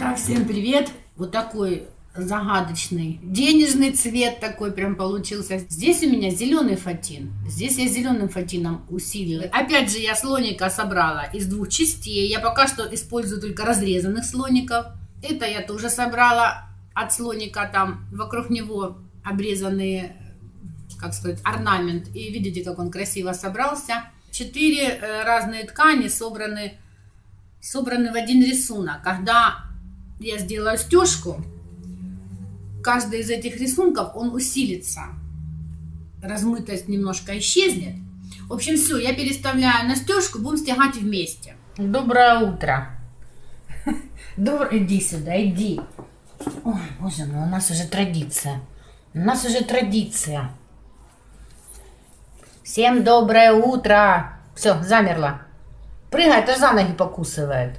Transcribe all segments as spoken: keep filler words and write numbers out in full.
Так, всем привет! Вот такой загадочный денежный цвет такой прям получился. Здесь у меня зеленый фатин. Здесь я зеленым фатином усилила. Опять же, я слоника собрала из двух частей. Я пока что использую только разрезанных слоников. Это я тоже собрала от слоника, там вокруг него обрезанные, как сказать, орнамент. И видите, как он красиво собрался. Четыре разные ткани собраны, собраны в один рисунок. Когда я сделаю стежку, каждый из этих рисунков, он усилится. Размытость немножко исчезнет. В общем, все, я переставляю на стежку, будем стягать вместе. Доброе утро. Доброе, иди сюда, иди. Ой, боже мой, у нас уже традиция. У нас уже традиция. Всем доброе утро. Все, замерла. Прыгает, аж за ноги покусывает.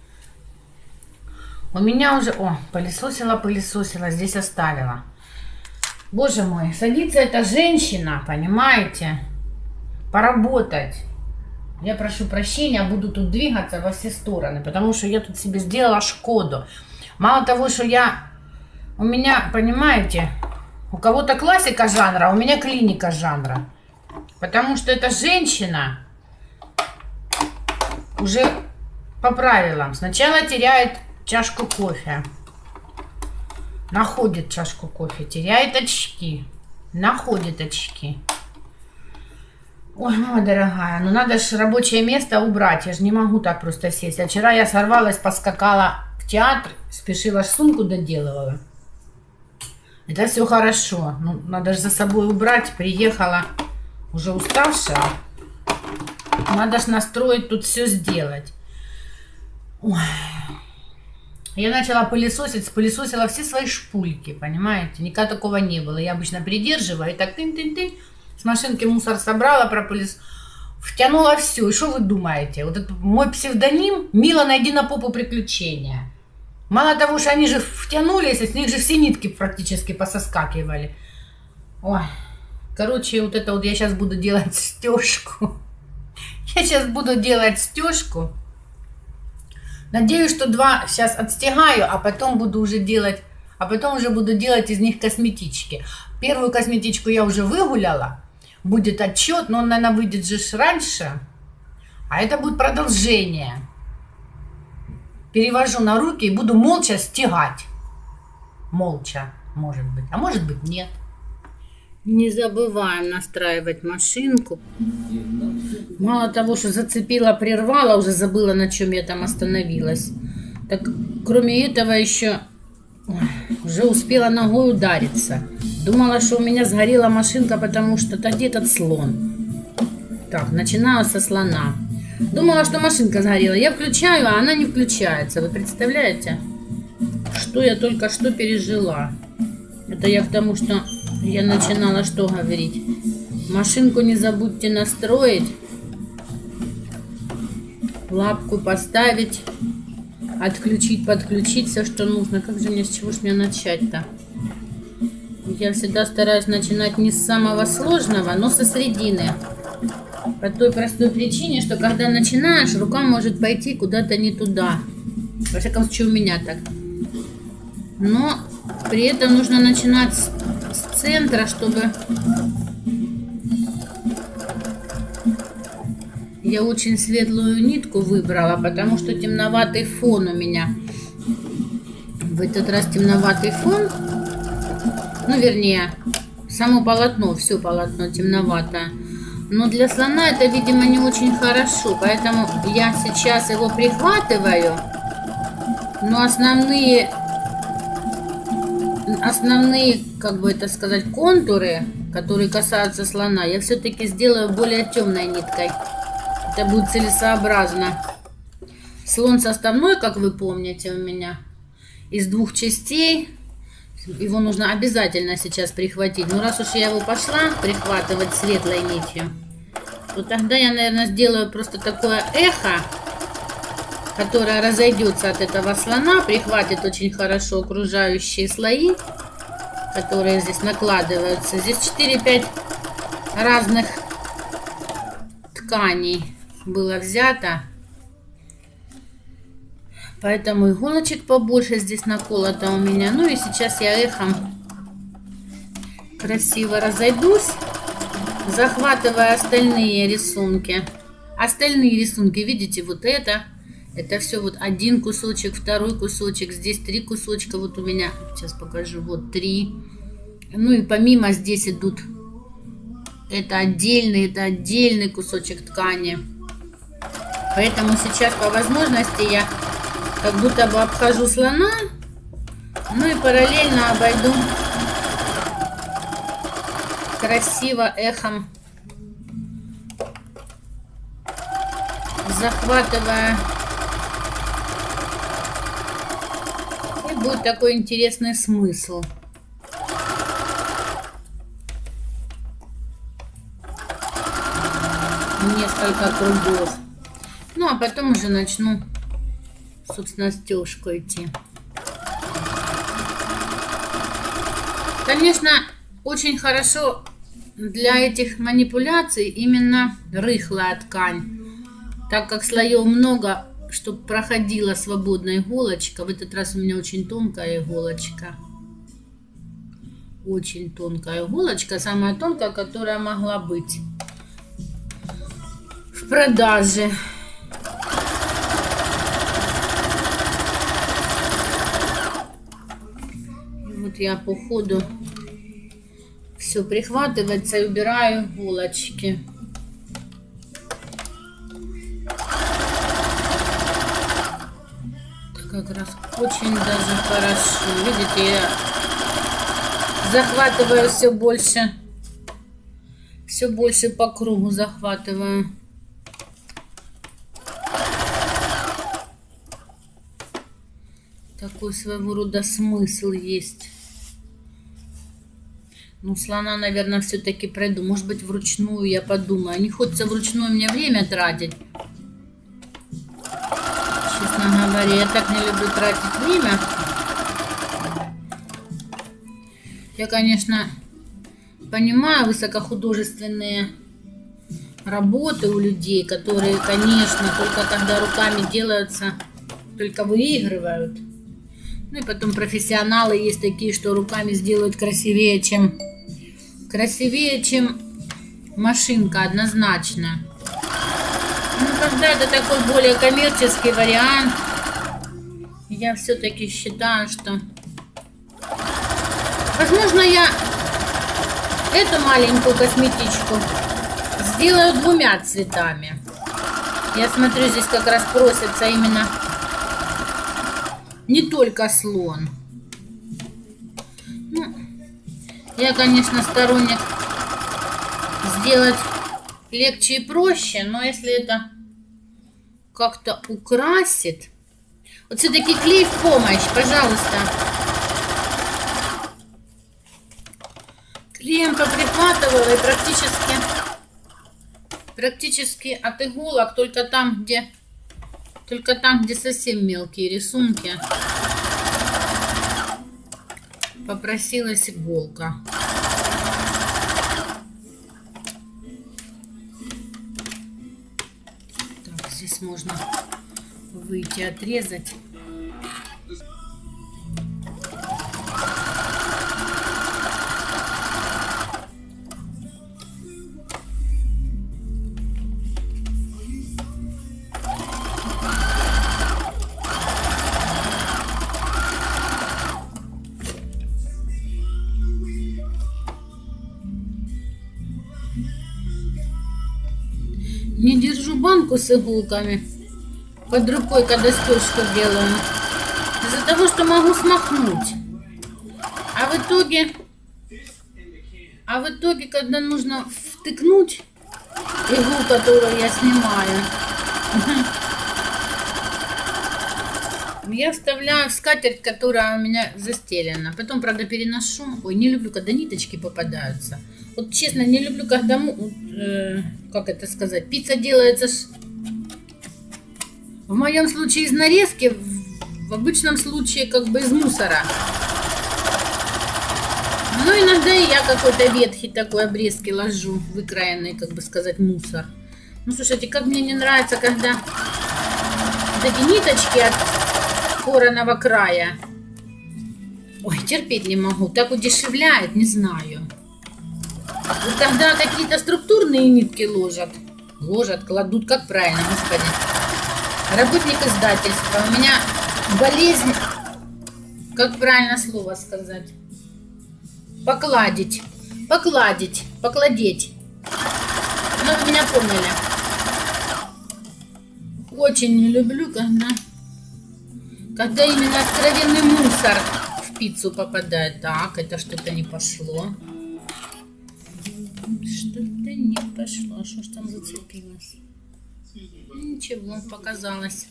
У меня уже... О, пылесосила, пылесосила, здесь оставила. Боже мой, садится эта женщина, понимаете? Поработать. Я прошу прощения, буду тут двигаться во все стороны, потому что я тут себе сделала Шкоду. Мало того, что я... У меня, понимаете, у кого-то классика жанра, а у меня клиника жанра. Потому что эта женщина уже по правилам сначала теряет чашку кофе, находит чашку кофе, теряет очки, находит очки. Ой, мама дорогая, ну надо же рабочее место убрать, я же не могу так просто сесть. А вчера я сорвалась, поскакала в театр, спешила, сумку доделывала. Это все хорошо, ну надо же за собой убрать, приехала уже уставшая. Надо же настроить тут все сделать. Ой. Я начала пылесосить, спылесосила все свои шпульки, понимаете? Никогда такого не было. Я обычно придерживаю и так тын-тын-тын. С машинки мусор собрала, пропылес... Втянула все. И что вы думаете? Вот это мой псевдоним «Мила, найди на попу приключения». Мало того, что они же втянулись, с них же все нитки практически пососкакивали. Ой. Короче, вот это вот я сейчас буду делать стежку. Я сейчас буду делать стежку. Надеюсь, что два сейчас отстегаю, а потом буду уже делать, а потом уже буду делать из них косметички. Первую косметичку я уже выгуляла. Будет отчет, но он, наверное, выйдет же раньше. А это будет продолжение. Перевожу на руки и буду молча стягать. Молча, может быть. А может быть, нет. Не забываем настраивать машинку. Мало того, что зацепила, прервала, уже забыла, на чем я там остановилась. Так, кроме этого, еще ой, уже успела ногой удариться. Думала, что у меня сгорела машинка, потому что так где этот слон. Так, начинаю со слона. Думала, что машинка сгорела. Я включаю, а она не включается. Вы представляете, что я только что пережила? Это я к тому, что я начинала что говорить? Машинку не забудьте настроить. Лапку поставить. Отключить, подключить все, что нужно. Как же мне, с чего ж мне начать-то? Я всегда стараюсь начинать не с самого сложного, но со средины. По той простой причине, что когда начинаешь, рука может пойти куда-то не туда. Во всяком случае, у меня так. Но при этом нужно начинать с, с центра, чтобы... Я очень светлую нитку выбрала, потому что темноватый фон у меня. В этот раз темноватый фон. Ну, вернее, само полотно, все полотно темноватое. Но для слона это, видимо, не очень хорошо. Поэтому я сейчас его прихватываю. Но основные... Основные, как бы это сказать, контуры, которые касаются слона, я все-таки сделаю более темной ниткой. Это будет целесообразно. Слон составной, как вы помните, у меня из двух частей. Его нужно обязательно сейчас прихватить. Но раз уж я его пошла прихватывать светлой нитью, то тогда я, наверное, сделаю просто такое эхо, которая разойдется от этого слона, прихватит очень хорошо окружающие слои, которые здесь накладываются. Здесь четыре-пять разных тканей было взято. Поэтому иголочек побольше здесь наколото у меня. Ну и сейчас я эхом красиво разойдусь, захватывая остальные рисунки. Остальные рисунки, видите, вот это, это все вот один кусочек, второй кусочек, здесь три кусочка, вот у меня, сейчас покажу, вот три. Ну и помимо здесь идут, это отдельный, это отдельный кусочек ткани. Поэтому сейчас по возможности я как будто бы обхожу слона, ну и параллельно обойду красиво эхом, захватывая. И будет такой интересный смысл. Несколько кругов. Ну, а потом уже начну, собственно, стежку идти. Конечно, очень хорошо для этих манипуляций именно рыхлая ткань. Так как слоев много, чтобы проходила свободная иголочка. В этот раз у меня очень тонкая иголочка. Очень тонкая иголочка. Самая тонкая, которая могла быть в продаже. И вот я по ходу все прихватывается и убираю иголочки. Как раз очень даже хорошо. Видите, я захватываю все больше, все больше по кругу захватываю. Такой своего рода смысл есть. Ну, слона, наверное, все-таки пройду. Может быть, вручную я подумаю. Не хочется вручную мне время тратить. Честно говоря, я так не люблю тратить время. Я, конечно, понимаю высокохудожественные работы у людей, которые, конечно, только когда руками делаются, только выигрывают. Ну и потом профессионалы есть такие, что руками сделают красивее, чем красивее, чем машинка, однозначно. Ну, когда это такой более коммерческий вариант, я все-таки считаю, что... Возможно, я эту маленькую косметичку сделаю двумя цветами. Я смотрю, здесь как раз просится именно не только слон. Ну, я, конечно, сторонник сделать легче и проще, но если это как-то украсит... Вот все-таки клей в помощь, пожалуйста. Клеем поприхватывала и практически, практически от иголок, только там, где, только там, где совсем мелкие рисунки, попросилась иголка. Так, здесь можно выйти, отрезать. Не держу банку с иголками под рукой, когда стежку делаю, из-за того, что могу смахнуть. А в итоге, а в итоге, когда нужно втыкнуть иглу, которую я снимаю, я вставляю в скатерть, которая у меня застелена. Потом, правда, переношу. Ой, не люблю, когда ниточки попадаются. Вот честно, не люблю, когда, э, как это сказать, пицца делается в моем случае из нарезки, в обычном случае как бы из мусора. Но иногда и я какой-то ветхий такой обрезки ложу, выкроенный, как бы сказать, мусор. Ну, слушайте, как мне не нравится, когда вот эти ниточки от, короного края. Ой, терпеть не могу. Так удешевляет, не знаю. Вот когда какие-то структурные нитки ложат, ложат, кладут, как правильно, господи. Работник издательства. У меня болезнь, как правильно слово сказать? Покладить. Покладить. Покладеть. Ну, вы меня поняли. Очень не люблю, когда, когда именно откровенный мусор в пиццу попадает. Так, это что-то не пошло. Что-то не пошло. Что ж там зацепилось? Ничего, показалось.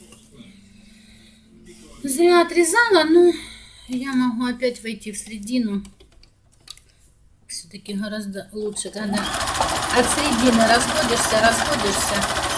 Зря отрезала, но я могу опять войти в середину. Все-таки гораздо лучше, когда от середины расходишься, расходишься.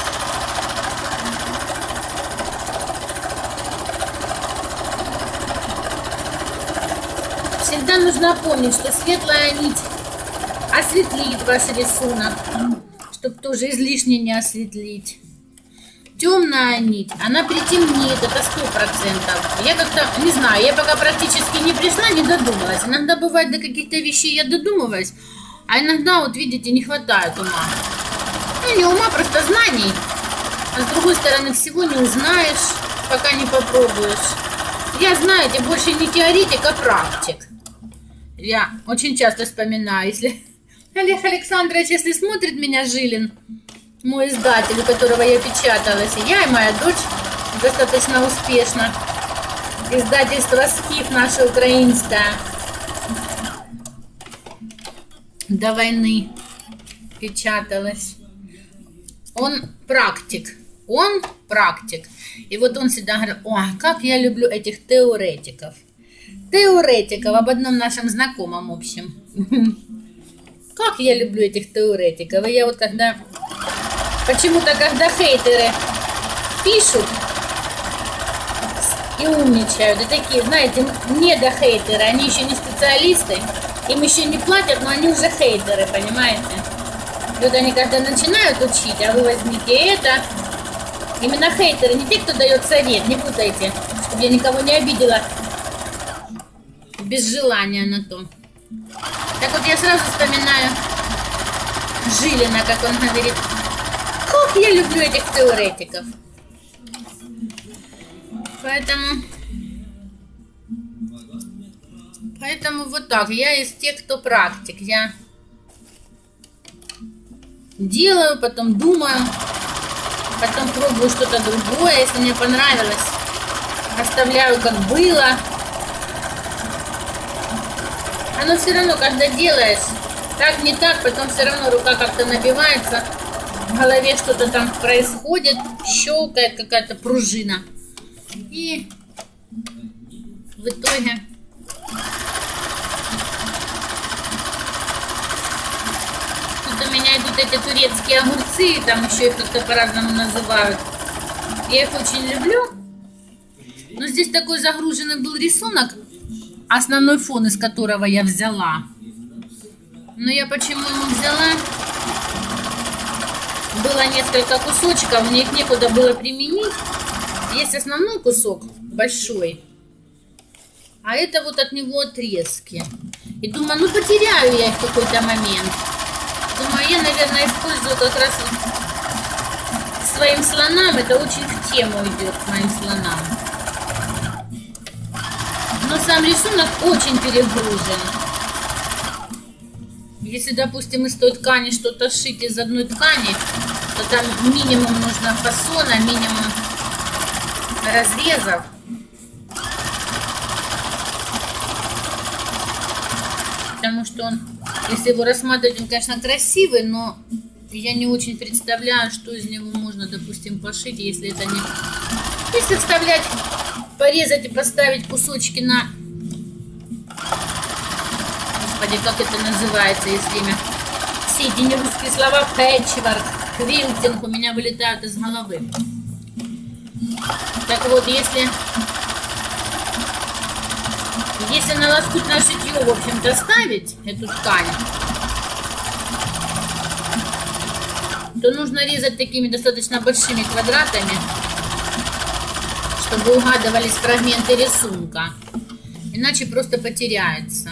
Всегда нужно помнить, что светлая нить осветлит ваш рисунок, чтобы тоже излишне не осветлить. Темная нить, она притемнеет, это сто процентов. Я как-то, не знаю, я пока практически не пришла, не додумалась. Иногда бывает до каких-то вещей я додумываюсь, а иногда, вот видите, не хватает ума. Ну, не ума, просто знаний. А с другой стороны, всего не узнаешь, пока не попробуешь. Я, знаете, больше не теоретик, а практик. Я очень часто вспоминаю, если Олег Александрович, если смотрит меня, Жилин, мой издатель, у которого я печаталась, и я, и моя дочь достаточно успешно. Издательство «Скиф» наше украинское. До войны печаталось. Он практик. Он практик. И вот он всегда говорит: ой, как я люблю этих теоретиков. Теоретиков, об одном нашем знакомом общем. Как я люблю этих теоретиков. И я вот когда... Почему-то, когда хейтеры пишут и умничают, и такие, знаете, не до хейтеры, они еще не специалисты, им еще не платят, но они уже хейтеры, понимаете? И вот они когда начинают учить, а вы возьмите это, именно хейтеры, не те, кто дает совет, не путайте, чтобы я никого не обидела без желания на то. Так вот я сразу вспоминаю Жилина, как он говорит: как я люблю этих теоретиков. Поэтому... Поэтому вот так. Я из тех, кто практик. Я делаю, потом думаю, потом пробую что-то другое. Если мне понравилось, оставляю как было. Оно все равно, когда делаешь, так, не так, потом все равно рука как-то набивается. В голове что-то там происходит, щелкает какая-то пружина. И в итоге тут у меня идут эти турецкие огурцы, там еще их как-то по-разному называют. Я их очень люблю. Но здесь такой загруженный был рисунок, основной фон из которого я взяла. Но я почему его взяла? Было несколько кусочков, мне их некуда было применить. Есть основной кусок, большой. А это вот от него отрезки. И думаю, ну потеряю я их в какой-то момент. Думаю, я, наверное, использую как раз к своим слонам. Это очень в тему идет к моим слонам. Но сам рисунок очень перегружен. Если, допустим, из той ткани что-то сшить из одной ткани, то там минимум нужно фасона, минимум разрезов. Потому что он, если его рассматривать, он, конечно, красивый, но я не очень представляю, что из него можно, допустим, пошить, если это не... Если вставлять, порезать и поставить кусочки на... Господи, как это называется, если имя? Все эти нерусские слова, пэтчворк, квилтинг у меня вылетают из головы. Так вот, если... Если на лоскутное шитье, в общем-то, ставить эту ткань, то нужно резать такими достаточно большими квадратами, чтобы угадывались фрагменты рисунка. Иначе просто потеряется.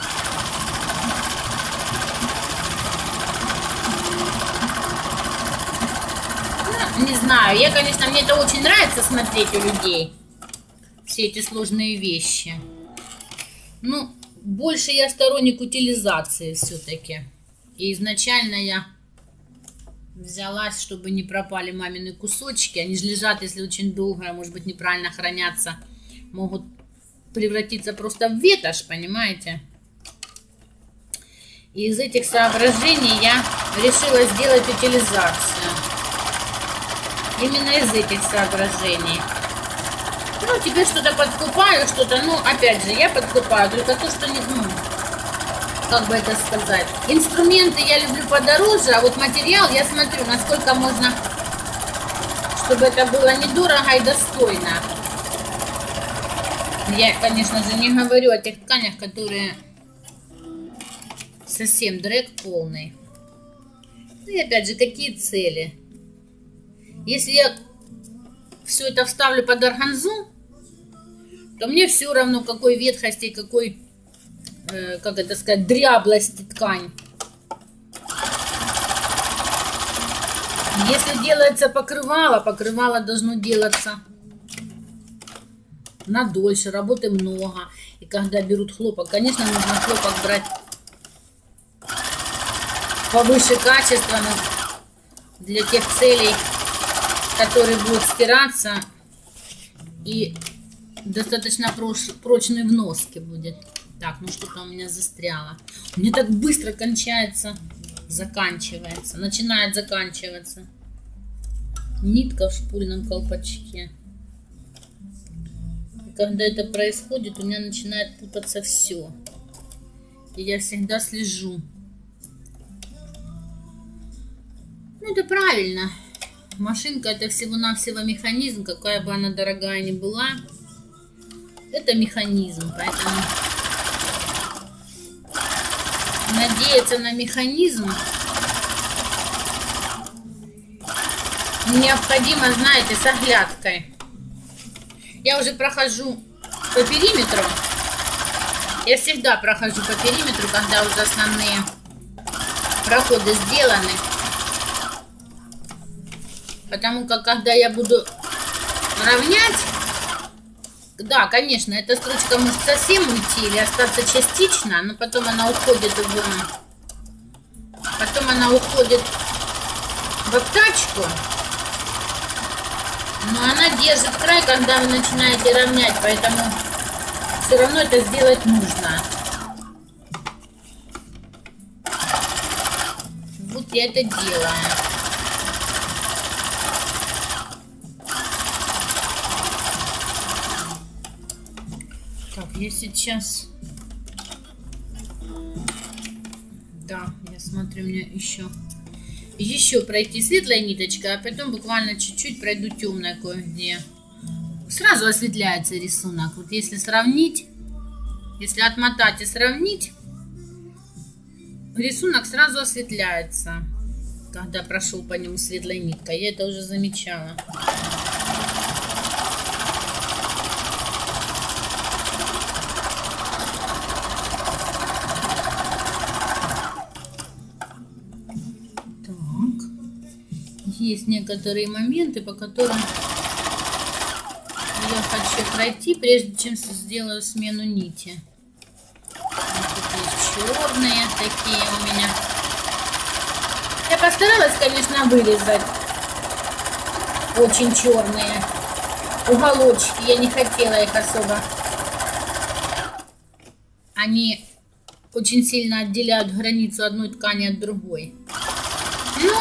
Ну, не знаю. Я, конечно, мне это очень нравится смотреть у людей. Все эти сложные вещи. Ну, больше я сторонник утилизации все-таки. И изначально я взялась, чтобы не пропали мамины кусочки. Они же лежат, если очень долго, может быть, неправильно хранятся. Могут превратиться просто в ветошь, понимаете? И из этих соображений я решила сделать утилизацию. Именно из этих соображений. Ну, теперь что-то подкупаю, что-то, ну, опять же, я подкупаю только то, что не, ну, как бы это сказать. Инструменты я люблю подороже, а вот материал я смотрю, насколько можно, чтобы это было недорого и достойно. Я, конечно же, не говорю о тех тканях, которые совсем дрэк полный. Ну и опять же, какие цели? Если я все это вставлю под органзу, то мне все равно, какой ветхости, какой, э, как это сказать, дряблости ткань. Если делается покрывало, покрывало должно делаться на дольше, работы много. И когда берут хлопок, конечно, нужно хлопок брать повыше качества, но для тех целей, которые будут стираться, и достаточно прош, прочной в носке будет. Так, ну что-то у меня застряло. У меня так быстро кончается, заканчивается, начинает заканчиваться нитка в шпульном колпачке. И когда это происходит, у меня начинает путаться все. И я всегда слежу. Ну, это правильно. Машинка — это всего-навсего механизм, какая бы она дорогая ни была. Это механизм, поэтому надеяться на механизм необходимо, знаете, с оглядкой. Я уже прохожу по периметру. Я всегда прохожу по периметру, когда уже основные проходы сделаны. Потому как, когда я буду равнять, да, конечно, эта строчка может совсем уйти или остаться частично, но потом она уходит в... Потом она уходит в обтачку. Но она держит край, когда вы начинаете равнять, поэтому все равно это сделать нужно. Вот я это делаю. Так, я сейчас... Да, я смотрю, у меня еще... Еще пройти светлой ниточкой, а потом буквально чуть-чуть пройду темной кое-где. Сразу осветляется рисунок. Вот если сравнить, если отмотать и сравнить, рисунок сразу осветляется, когда прошел по нему светлой ниткой. Я это уже замечала. Есть некоторые моменты, по которым я хочу пройти, прежде чем сделаю смену нити. Вот тут есть черные такие у меня. Я постаралась, конечно, вырезать очень черные уголочки. Я не хотела их особо. Они очень сильно отделяют границу одной ткани от другой. Но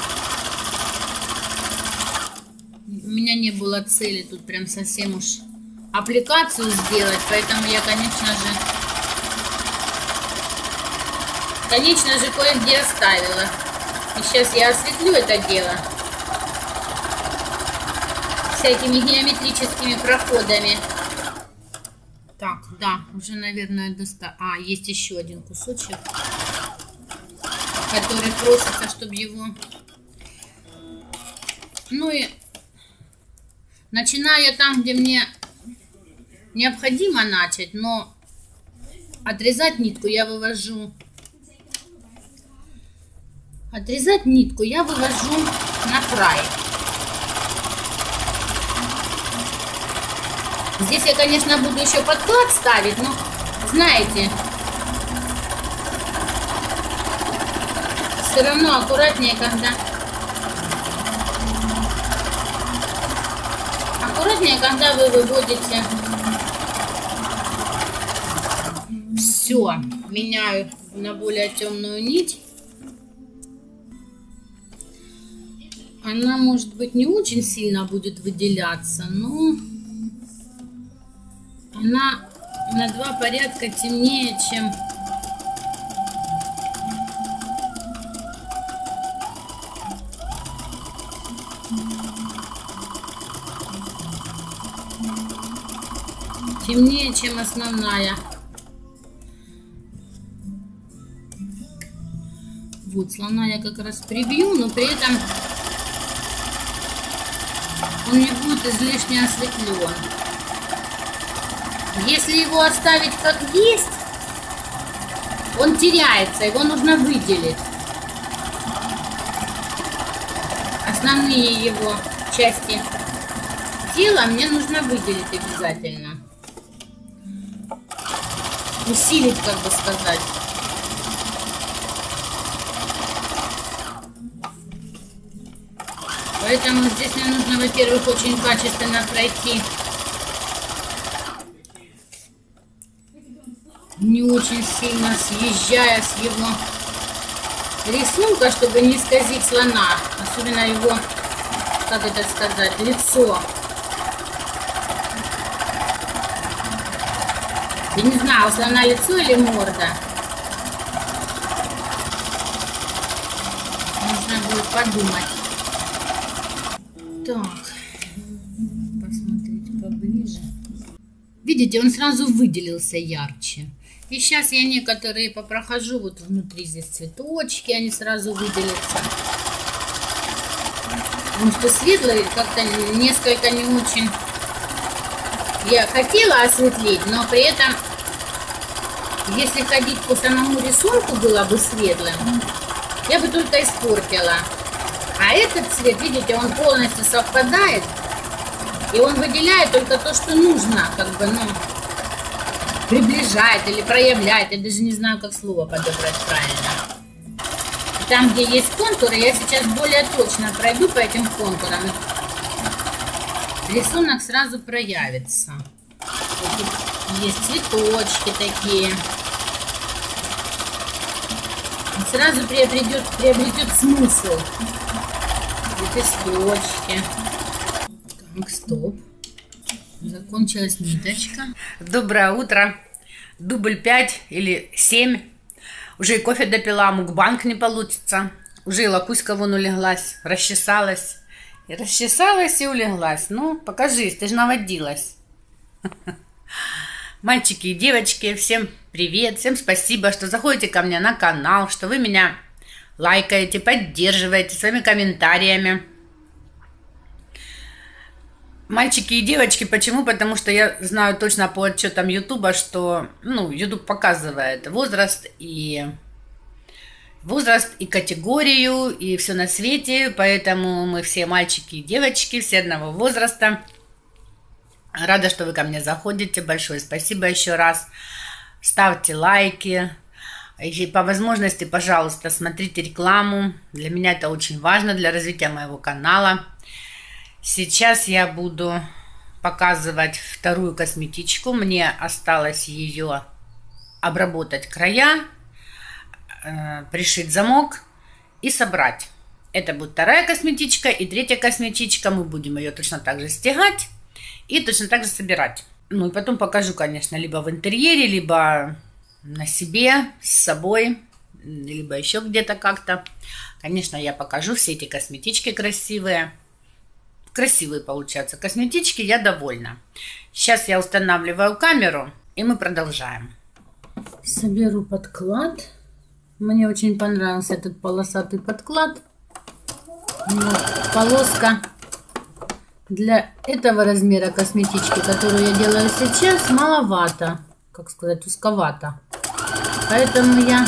у меня не было цели тут прям совсем уж аппликацию сделать, поэтому я, конечно же, конечно же, кое-где оставила. И сейчас я осветлю это дело всякими геометрическими проходами. Так, да, уже, наверное, достаточно. А, есть еще один кусочек, который просится, чтобы его... Ну и... Начинаю я там, где мне необходимо начать, но отрезать нитку я вывожу. Отрезать нитку я вывожу на край. Здесь я, конечно, буду еще подклад ставить, но, знаете, все равно аккуратнее, когда... Аккуратнее, когда вы выводите. Все, меняю на более темную нить. Она, может быть, не очень сильно будет выделяться, но она на два порядка темнее, чем темнее, чем основная. Вот, слона я как раз прибью, но при этом он не будет излишне осветлен. Если его оставить как есть, он теряется, его нужно выделить. Основные его части тела мне нужно выделить обязательно. Усилить, как бы сказать. Поэтому здесь мне нужно, во-первых, очень качественно пройти не очень сильно съезжая с его рисунка, чтобы не исказить слона, особенно его, как это сказать, лицо. Я не знаю, у слона лицо или морда. Нужно будет подумать. Так, посмотреть поближе. Видите, он сразу выделился ярче. И сейчас я некоторые попрохожу, вот внутри здесь цветочки, они сразу выделятся. Потому что светлые как-то несколько не очень... Я хотела осветлить, но при этом, если ходить по самому рисунку было бы светлым, я бы только испортила. А этот цвет, видите, он полностью совпадает, и он выделяет только то, что нужно, как бы, ну... приближает или проявляет. Я даже не знаю, как слово подобрать правильно. Там, где есть контуры, я сейчас более точно пройду по этим контурам. Рисунок сразу проявится. Тут есть цветочки такие. Он сразу приобретет, приобретет смысл. Лепесточки. Так, стоп. Закончилась ниточка. Доброе утро. Дубль пять или семь. Уже и кофе допила, мукбанг не получится. Уже и лакуська вон улеглась, расчесалась. И расчесалась, и улеглась. Ну, покажись, ты же наводилась. Мальчики и девочки, всем привет. Всем спасибо, что заходите ко мне на канал, что вы меня лайкаете, поддерживаете своими комментариями. Мальчики и девочки, почему? Потому что я знаю точно по отчетам Ютуба, что, ну, Ютуб показывает возраст и возраст и категорию, и все на свете, поэтому мы все мальчики и девочки, все одного возраста. Рада, что вы ко мне заходите, большое спасибо еще раз. Ставьте лайки, и по возможности, пожалуйста, смотрите рекламу, для меня это очень важно, для развития моего канала. Сейчас я буду показывать вторую косметичку. Мне осталось ее обработать края, э, пришить замок и собрать. Это будет вторая косметичка. И третья косметичка. Мы будем ее точно так же стягать и точно так же собирать. Ну и потом покажу, конечно, либо в интерьере, либо на себе, с собой, либо еще где-то как-то. Конечно, я покажу все эти косметички красивые. Красивые получаются косметички, я довольна. Сейчас я устанавливаю камеру, и мы продолжаем. Соберу подклад. Мне очень понравился этот полосатый подклад. Вот, полоска Для этого размера косметички, которую я делаю сейчас, маловато. Как сказать, узковато. Поэтому я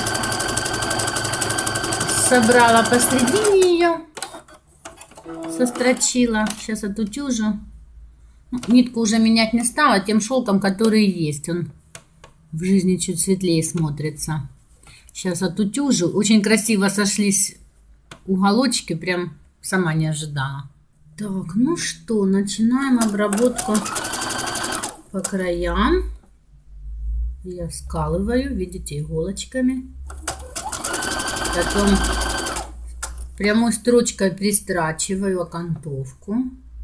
собрала посредине ее, сострочила. Сейчас отутюжу. Нитку уже менять не стала тем шелком, который есть. Он в жизни чуть светлее смотрится. Сейчас отутюжу. Очень красиво сошлись уголочки. Прям сама не ожидала. Так, ну что, начинаем обработку по краям. Я скалываю, видите, иголочками. Потом прямой строчкой пристрачиваю окантовку.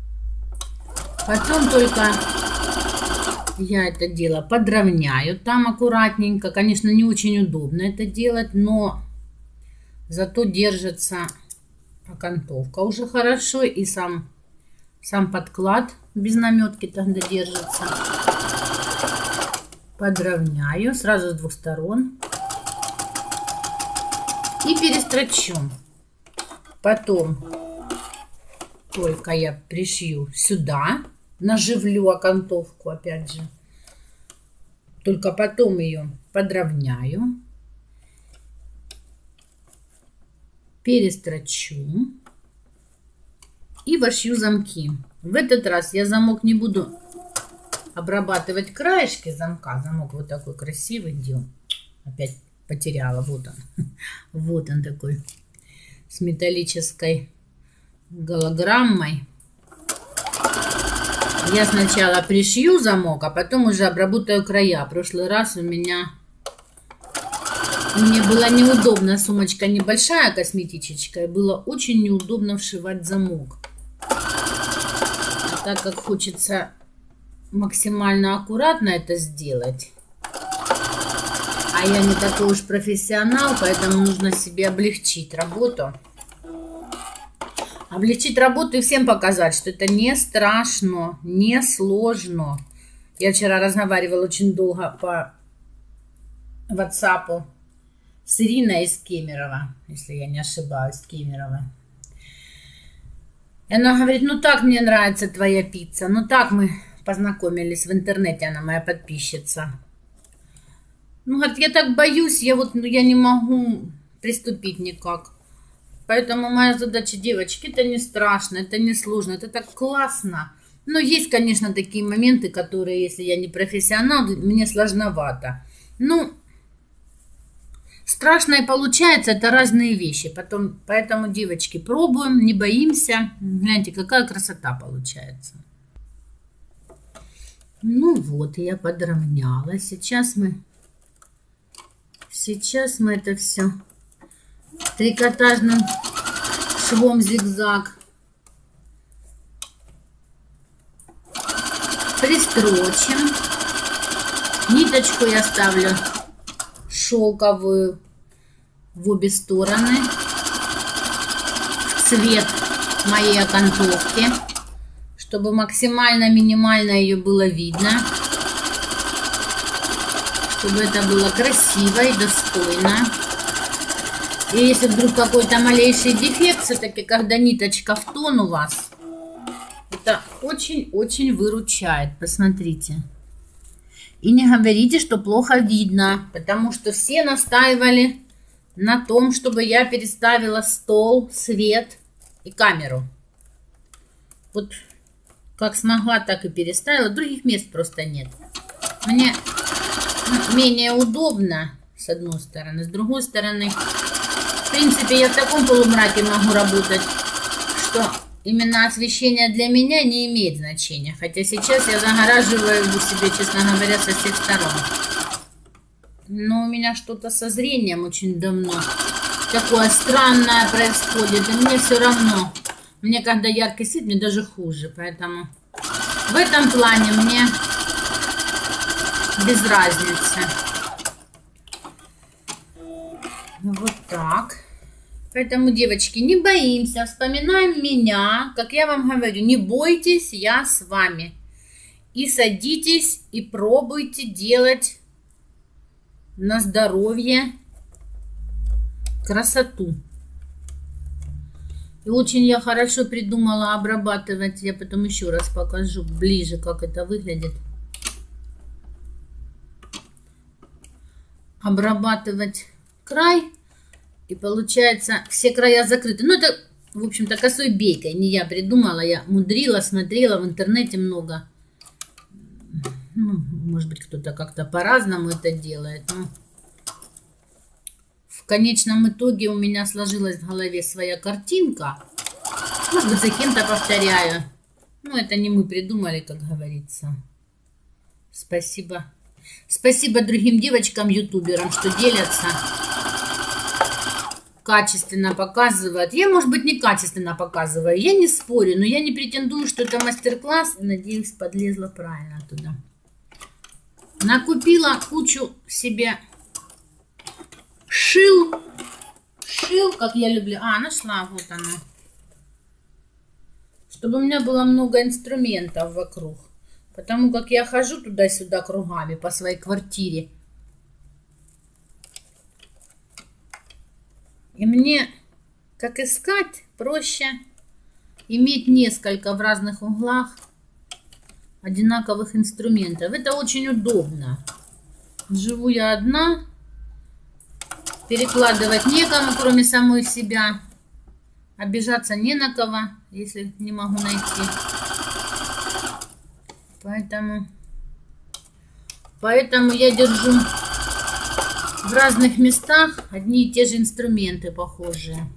Потом только я это дело подровняю там аккуратненько. Конечно, не очень удобно это делать, но зато держится окантовка уже хорошо. И сам, сам подклад без наметки тогда держится. Подровняю сразу с двух сторон. И перестрочу. Потом только я пришью сюда. Наживлю окантовку опять же. Только потом ее подровняю. Перестрочу. И вошью замки. В этот раз я замок не буду обрабатывать краешки замка. Замок вот такой красивый делал. Опять потеряла. Вот он. Вот он такой. С металлической голограммой. Я сначала пришью замок, а потом уже обработаю края. В прошлый раз у меня... Мне было неудобно. Сумочка небольшая, косметичечка. И было очень неудобно вшивать замок. А так как хочется максимально аккуратно это сделать. А я не такой уж профессионал, поэтому нужно себе облегчить работу. Облегчить работу и всем показать, что это не страшно, не сложно. Я вчера разговаривала очень долго по WhatsApp с Ириной из Кемерово, если я не ошибаюсь, Кемерово. И она говорит, ну так мне нравится твоя пицца, ну так мы познакомились в интернете, она моя подписчица. Ну, говорит, я так боюсь, я вот, ну, я не могу приступить никак. Поэтому моя задача, девочки, это не страшно, это не сложно, это так классно. Но есть, конечно, такие моменты, которые, если я не профессионал, мне сложновато. Ну, страшно и получается, это разные вещи. Потом, поэтому, девочки, пробуем, не боимся. Гляньте, какая красота получается. Ну вот, я подровняла. Сейчас мы, сейчас мы это все трикотажным швом зигзаг пристрочим. Ниточку я ставлю шелковую в обе стороны, в цвет моей окантовки, чтобы максимально минимально ее было видно, чтобы это было красиво и достойно. И если вдруг какой-то малейший дефект, все-таки когда ниточка в тон у вас, это очень-очень выручает. Посмотрите. И не говорите, что плохо видно, потому что все настаивали на том, чтобы я переставила стол, свет и камеру. Вот как смогла, так и переставила. Других мест просто нет. Мне менее удобно, с одной стороны. С другой стороны, в принципе, я в таком полумраке могу работать, что именно освещение для меня не имеет значения. Хотя сейчас я загораживаю себе, честно говоря, со всех сторон. Но у меня что-то со зрением очень давно такое странное происходит. И мне все равно. Мне, когда яркий свет, мне даже хуже. Поэтому в этом плане мне без разницы. Вот так. Поэтому, девочки, не боимся, вспоминаем меня. Как я вам говорю, не бойтесь, я с вами. И садитесь, и пробуйте делать на здоровье красоту. И очень я хорошо придумала обрабатывать. Я потом еще раз покажу ближе, как это выглядит. Обрабатывать край. И получается все края закрыты. Ну это, в общем-то, косой бейкой. Не я придумала, я мудрила, смотрела в интернете много. Ну, может быть, кто-то как-то по-разному это делает. Но в конечном итоге у меня сложилась в голове своя картинка. Может быть, за кем-то повторяю. Ну, это не мы придумали, как говорится. Спасибо. Спасибо другим девочкам-ютуберам, что делятся. Качественно показывают. Я, может быть, не качественно показываю. Я не спорю, но я не претендую, что это мастер-класс. Надеюсь, подлезла правильно туда. Накупила кучу себе шил. Шил, как я люблю. А, нашла, вот она. Чтобы у меня было много инструментов вокруг. Потому как я хожу туда-сюда кругами по своей квартире. И мне, как искать, проще иметь несколько в разных углах одинаковых инструментов. Это очень удобно. Живу я одна. Перекладывать некому, кроме самой себя. Обижаться не на кого, если не могу найти. Поэтому, поэтому я держу в разных местах одни и те же инструменты похожие.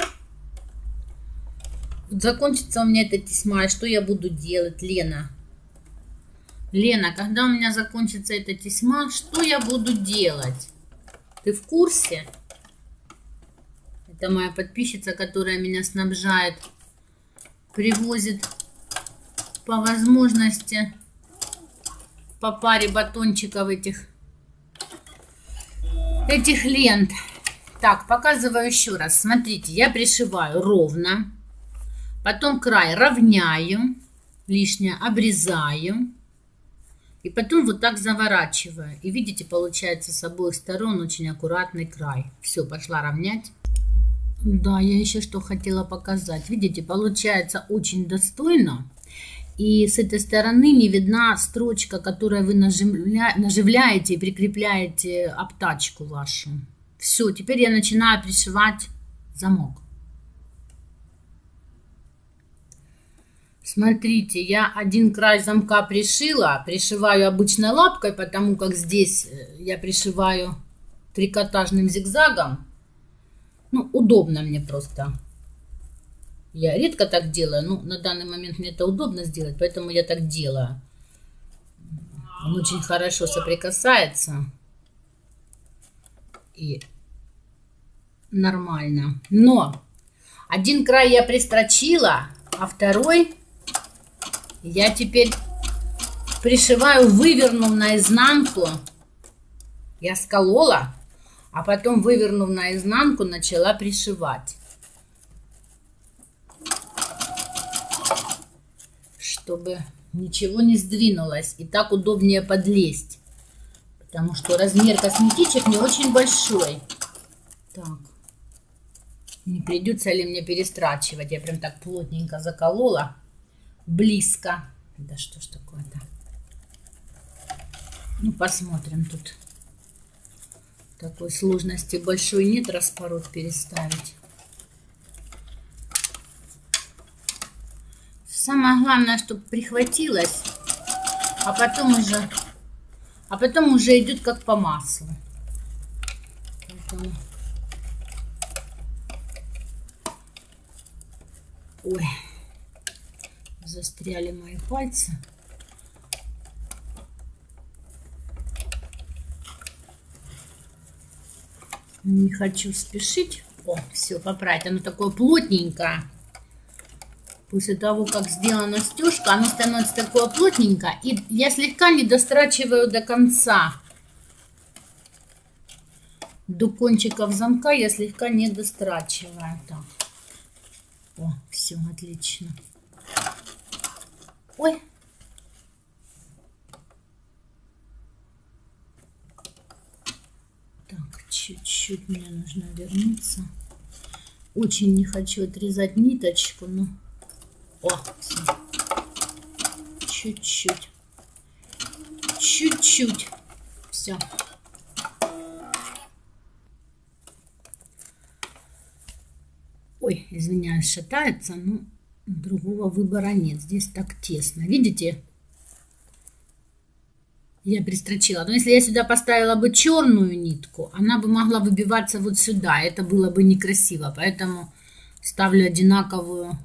Вот закончится у меня эта тесьма, и что я буду делать, Лена? Лена, когда у меня закончится эта тесьма, что я буду делать? Ты в курсе? Это моя подписчица, которая меня снабжает, привозит по возможности по паре батончиков этих, этих лент. Так, показываю еще раз. Смотрите, я пришиваю ровно, потом край равняю, лишнее обрезаю. И потом вот так заворачиваю. И видите, получается с обоих сторон очень аккуратный край. Все, пошла равнять. Да, я еще что хотела показать. Видите, получается очень достойно. И с этой стороны не видна строчка, которой вы наживля... наживляете и прикрепляете обтачку вашу. Все, теперь я начинаю пришивать замок. Смотрите, я один край замка пришила, пришиваю обычной лапкой, потому как здесь я пришиваю трикотажным зигзагом. Ну, удобно мне просто. Я редко так делаю, но на данный момент мне это удобно сделать, поэтому я так делаю. Он очень хорошо соприкасается. И нормально. Но один край я пристрочила, а второй я теперь пришиваю, вывернув наизнанку. Я сколола, а потом, вывернув наизнанку, начала пришивать. Чтобы ничего не сдвинулось. И так удобнее подлезть. Потому что размер косметичек не очень большой. Так. Не придется ли мне перестрачивать? Я прям так плотненько заколола. Близко. Да что ж такое-то? Ну, посмотрим тут. Такой сложности большой нет, распорот переставить. Самое главное, чтобы прихватилось, а потом уже, а потом уже идет как по маслу. Поэтому... Ой, застряли мои пальцы. Не хочу спешить. О, все, поправить. Оно такое плотненькое. После того, как сделана стежка, оно становится такое плотненькое. И я слегка не дострачиваю до конца. До кончиков замка я слегка не дострачиваю. Так. О, все, отлично. Ой. Так, чуть-чуть мне нужно вернуться. Очень не хочу отрезать ниточку, но... О, всё. Чуть-чуть. Чуть-чуть. Все. Ой, извиняюсь, шатается, но другого выбора нет. Здесь так тесно. Видите? Я пристрочила. Но если я сюда поставила бы черную нитку, она бы могла выбиваться вот сюда. Это было бы некрасиво. Поэтому ставлю одинаковую.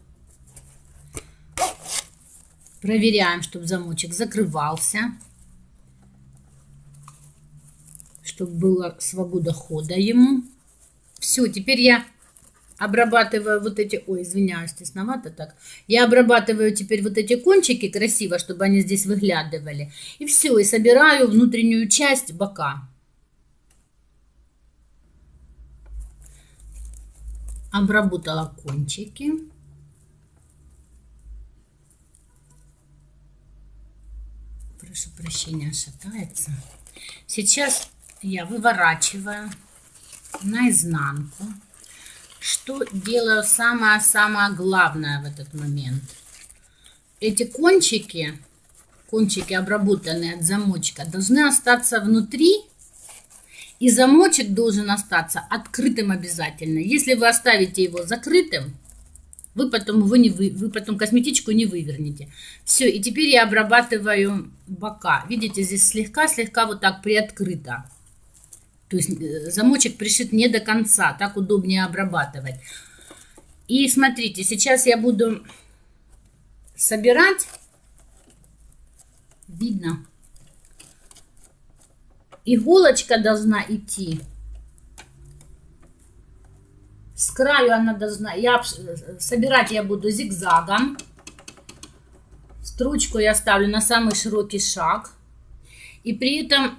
Проверяем, чтобы замочек закрывался. Чтобы была свобода хода ему. Все, теперь я обрабатываю вот эти... Ой, извиняюсь, тесновато так. Я обрабатываю теперь вот эти кончики красиво, чтобы они здесь выглядывали. И все, и собираю внутреннюю часть бока. Обработала кончики. Прошу прощения, шатается. Сейчас я выворачиваю наизнанку. Что делаю самое-самое главное в этот момент? Эти кончики, кончики обработанные от замочка, должны остаться внутри. И замочек должен остаться открытым обязательно. Если вы оставите его закрытым, вы потом, его не вы, вы потом косметичку не вывернете. Все, и теперь я обрабатываю бока. Видите, здесь слегка-слегка вот так приоткрыто. То есть замочек пришит не до конца, так удобнее обрабатывать. И смотрите, сейчас я буду собирать. Видно? Иголочка должна идти. С краю она должна... Я, собирать я буду зигзагом. Строчку я ставлю на самый широкий шаг. И при этом...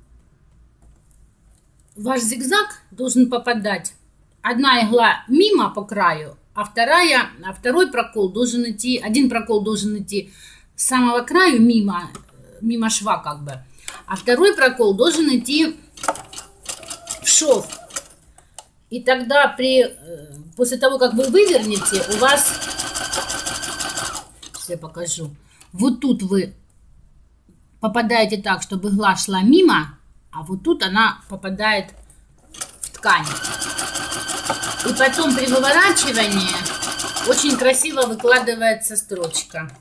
Ваш зигзаг должен попадать. Одна игла мимо по краю, а вторая, а второй прокол должен идти, один прокол должен идти с самого краю мимо, мимо шва как бы, а второй прокол должен идти в шов. И тогда при, после того, как вы вывернете, у вас, сейчас я покажу, вот тут вы попадаете так, чтобы игла шла мимо, а вот тут она попадает в ткань. И потом при выворачивании очень красиво выкладывается строчка.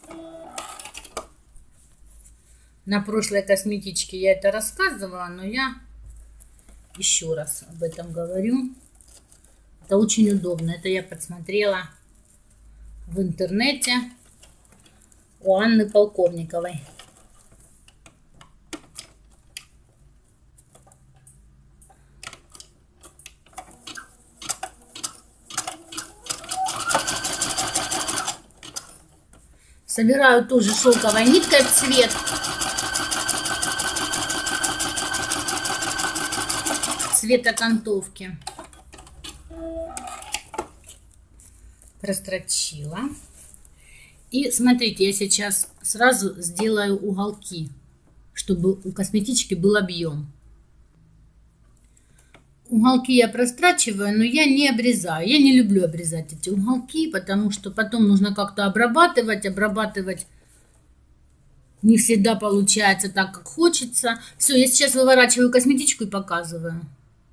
На прошлой косметичке я это рассказывала, но я еще раз об этом говорю. Это очень удобно. Это я подсмотрела в интернете у Анны Полковниковой. Собираю тоже шелковой ниткой в цвет. Цвет окантовки. Прострочила. И смотрите, я сейчас сразу сделаю уголки, чтобы у косметички был объем. Уголки я прострачиваю, но я не обрезаю. Я не люблю обрезать эти уголки, потому что потом нужно как-то обрабатывать. Обрабатывать не всегда получается так, как хочется. Все, я сейчас выворачиваю косметичку и показываю.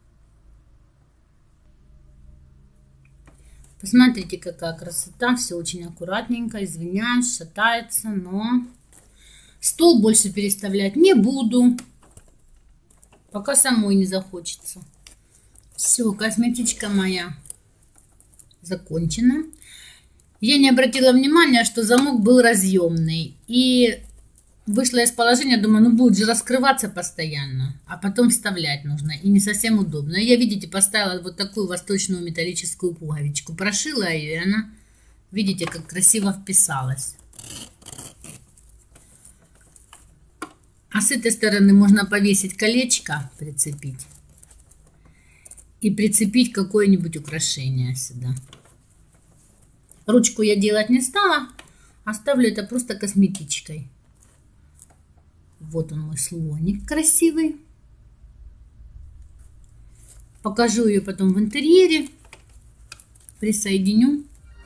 Посмотрите, какая красота. Все очень аккуратненько. Извиняюсь, шатается, но стол больше переставлять не буду, пока самой не захочется. Все, косметичка моя закончена. Я не обратила внимания, что замок был разъемный. И вышла из положения, думаю, ну будет же раскрываться постоянно. А потом вставлять нужно. И не совсем удобно. Я, видите, поставила вот такую восточную металлическую пуговичку. Прошила ее, и она, видите, как красиво вписалась. А с этой стороны можно повесить колечко, прицепить. И прицепить какое-нибудь украшение сюда. Ручку я делать не стала. Оставлю это просто косметичкой. Вот он, мой слоник красивый. Покажу ее потом в интерьере. присоединю.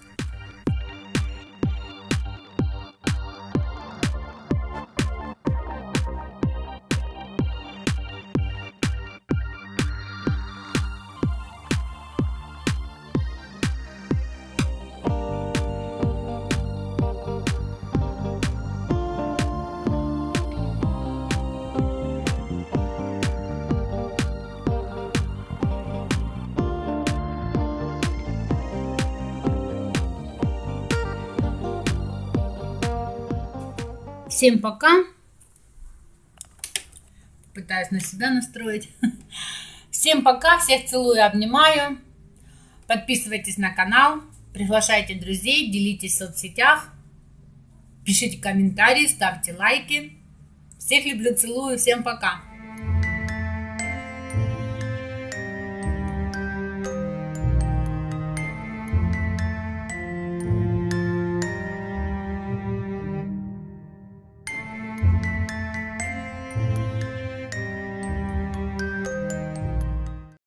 Всем пока. Пытаюсь на себя настроить. Всем пока. Всех целую, обнимаю. Подписывайтесь на канал. Приглашайте друзей. Делитесь в соцсетях. Пишите комментарии. Ставьте лайки. Всех люблю, целую. Всем пока.